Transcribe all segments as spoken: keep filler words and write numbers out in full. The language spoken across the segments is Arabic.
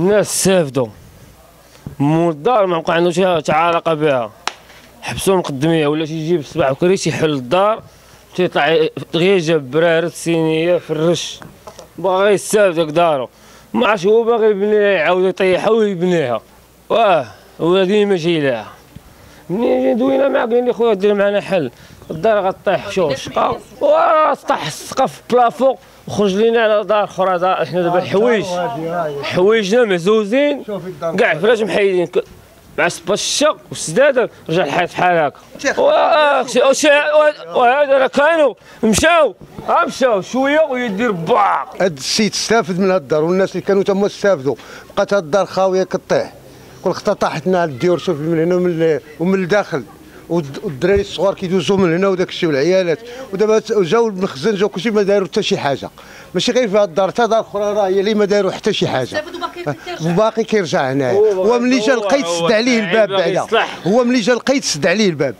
الناس استافدوا مول الدار، ما بقى عنده شي علاقه بها، حبسوا مقدميه ولا تيجيب صباح بكري تيحل الدار تيطلع غير جاب برارد صينيه فرش باغي يستافد داك دارو، ما عرفتش هو باغي يبنيها يعاود يطيحها ويبنيها. واه هو ديما جاي لها. ملي دوينا معاه قال لي خويا دير معنا حل، الدار غطيح شوف الشقه وطاح السقف بلافو وخرج لينا على دار اخرى. دار حنا دابا الحوايج حوايجنا مهزوزين كاع فراش محيدين مع سبا الشق والسداده، رجع الحيط بحال هكا. وهذا راه كانوا مشاو مشاو شويه ويدير باق. هاد السيد استافد من هاد الدار والناس اللي كانوا تما استافدوا، بقات هاد الدار خاويه كطيح، كل خطا طاحت لنا الديور شوف من هنا ومن ومن الداخل، والدراري الصغار كيدوزوا من هنا وداك الشيء والعيالات، ودابا جاو المخزن جاو كلشي ما داروا حتى شي حاجه، ماشي غير في هاد الدار حتى دار اخرى راه هي اللي ما داروا حتى شي حاجه، وباقي كيرجع هنايا. هو ملي جا لقيت سد عليه الباب بعدا، هو ملي جا لقيت سد عليه الباب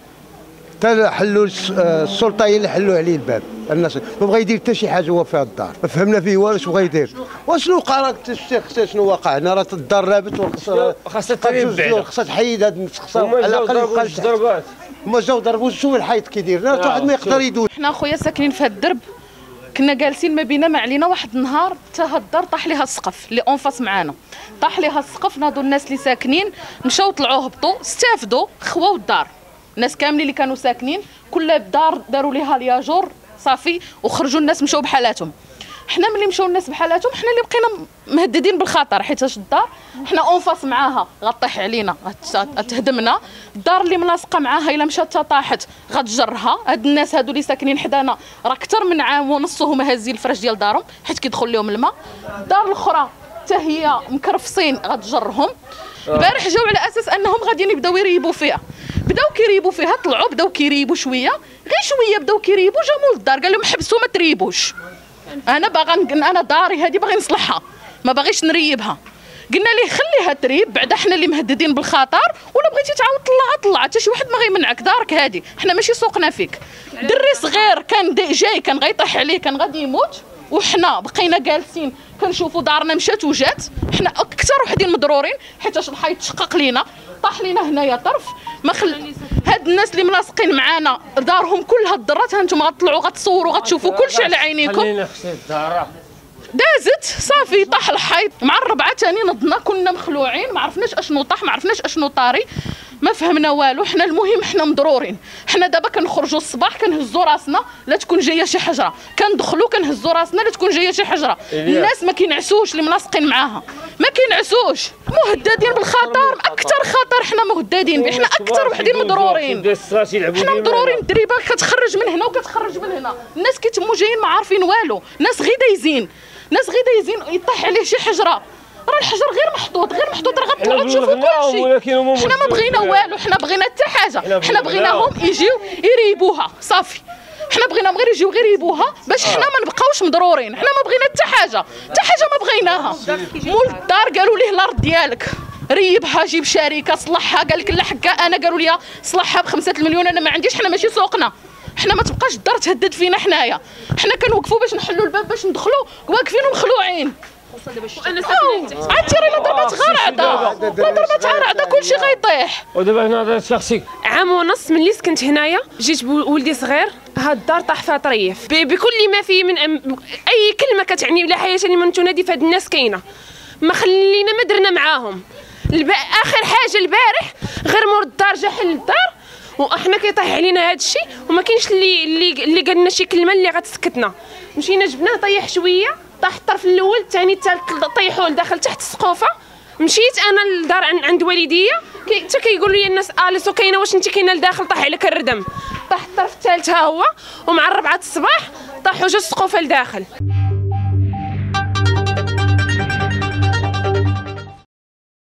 حتى حلوا السلطه هي اللي حلوا عليه الباب. الناس ما بغى يدير حتى شي حاجه هو في هاد الدار، ما فهمنا فيه والو. اش بغى يدير وشنو وقع؟ راك تشتي شنو وقع هنا؟ راه الدار رابت وخاصها تريب بعدا، خاصها تحيد هاد خاصها على الاقل يبقى ضربات. هما جاو ضربوا شوف الحيط كيدير، حتى واحد ما يقدر يدوز. حنا خويا ساكنين في هاد الدرب، كنا جالسين ما بينا ما علينا. واحد النهار حتى هاد الدار طاح ليها السقف اللي اونفاس معانا، طاح ليها السقف. ناضوا الناس اللي ساكنين مشاو طلعوا هبطوا استافدوا خواو الدار. الناس كاملين اللي كانوا ساكنين كل دار داروا ليها لياجور صافي وخرجوا الناس مشاو بحالاتهم. حنا ملي مشاو الناس بحالاتهم حنا اللي بقينا مهددين بالخطر، حيت الدار حنا اونفاس معاها غطيح علينا غتهدمنا. الدار اللي ملاصقه معاها الا مشات طاحت غتجرها. هاد الناس هادو اللي ساكنين حدانا راه اكثر من عام ونص هما هازين الفراش ديال دارهم حيت كيدخل لهم الماء. الدار الاخرى حتى هي مكرفصين غتجرهم. البارح جاو على اساس انهم غاديين يبداو يريبوا فيها، بداو كيريبوا فيها، طلعوا بداو كيريبوا شويه غير شويه بداو كيريبوا. جا مول الدار قال لهم حبسوا ما تريبوش، انا باغا انا داري هذه باغي نصلحها ما باغيش نريبها. قلنا ليه خليها تريب بعدا حنا اللي مهددين بالخطر، ولا بغيتي تعاود طلعها طلع، حتى شي واحد ما غيمنعك، دارك هذه حنا ماشي سوقنا فيك. دري صغير كان جاي كان غيطيح عليه كان غادي يموت، وحنا بقينا جالسين كنشوفوا دارنا مشات وجات. حنا اكثر وحدين مضرورين حيت الحيط تشقق لينا طاح لينا هنايا طرف ما خل. هاد الناس اللي ملاصقين معانا دارهم كلها الضرات، هانتوما غتطلعوا غتصوروا غتشوفوا كلشي على عينيكم. دازت صافي طاح الحيط مع الربعه ثاني نضنا كنا مخلوعين، ما عرفناش اشنو طاح ما عرفناش اشنو طاري، ما فهمنا والو. حنا المهم حنا مضرورين. حنا دابا كنخرجوا الصباح كنهزوا راسنا لا تكون جايه شي حجره، كندخلوا كنهزوا راسنا لا تكون جايه شي حجره. الناس ما كينعسوش اللي ملاصقين معاها ما كينعسوش، مهددين بالخطر. اكثر خطر حنا مهددين به، حنا اكثر وحدين مضرورين. حنا مضرورين. الدريبه كتخرج من هنا وكتخرج من هنا، الناس كيتموا جايين ما عارفين والو، ناس غير دايزين ناس غير دايزين يطيح عليه شي حجره. راه الحجر غير محطوط غير محطوط راه غتطلعوا تشوفوا كلشي. حنا ما بغينا والو، حنا بغينا حتى حاجه، حنا بغيناهم يجيو يريبوها صافي. حنا بغيناهم غير يجيو غير يريبوها باش حنا ما نبقاوش مضرورين. حنا ما بغينا حتى حاجه، حتى حاجه ما بغيناها. مول الدار قالوا ليه الارض ديالك ريبها جيب شركه صلحها، قال لك لا حكا انا قالوا لي صلحها بخمسة المليون انا ما عنديش. حنا ماشي سوقنا، حنا ما تبقاش الدار تهدد فينا. حنايا حنا كنوقفوا باش نحلوا الباب باش ندخلوا واقفين ومخلوعين. انا ساكنه عاد تيري لا ضربات غير عدا لا ضربات غير عدا كلشي غيطيح. ودابا هنا هذا شخصي عام ونص ملي سكنت هنايا جيت بولدي صغير، هاد الدار طاح فيها طريف بكل ما فيه من أم... اي كلمه كتعني لا حياه لمن تنادي فهاد الناس كاينه. ما خلينا ما درنا معاهم. الب... اخر حاجه البارح غير مور الدار جا حل الدار وحنا كيطيح علينا هذا الشيء وما كاينش اللي اللي اللي قال لنا شي كلمه اللي غتسكتنا. مشينا جبناه طيح شويه، طاح الطرف الاول الثاني الثالث طيحوه لداخل تحت السقوفه. مشيت انا للدار عند والديا حتى كي كيقولوا لي الناس اليسو كاينه واش انت كاينه لداخل طاح عليك الردم. طاح الطرف الثالث ها هو، ومع الربعه الصباح طاحوا جوج سقوفه لداخل.